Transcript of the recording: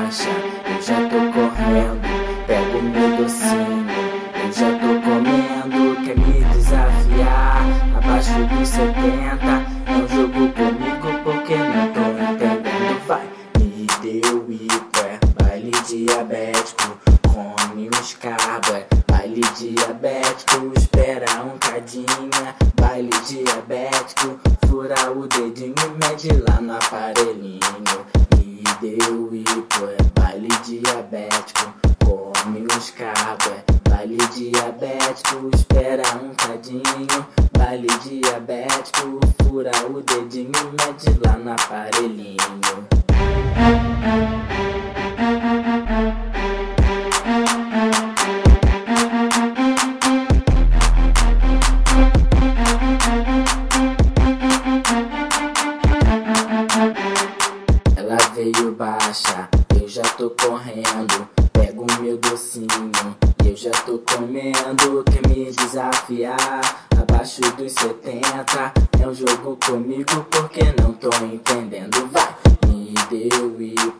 baixa, eu já tô correndo. Pego meu docinho, eu já tô comendo. Quer me desafiar? Abaixo dos 70. É um jogo comigo porque não tô entendendo. Vai, me deu hipo, é baile diabético. Come uns carbo, é baile diabético. Espera um cadinho, é baile diabético. Fura o dedinho e mede lá no aparelhinho. Me deu hipo, é baile diabético. Come uns carbo, é baile diabético. Espera um cadinho, baile diabético. Fura o dedinho e mede lá no aparelhinho. Ela veio baixa, eu já tô correndo. Pego o meu docinho, eu já tô comendo. Quer me desafiar? Abaixo dos 70. É um jogo comigo porque não tô entendendo. Vai, me deu hipo,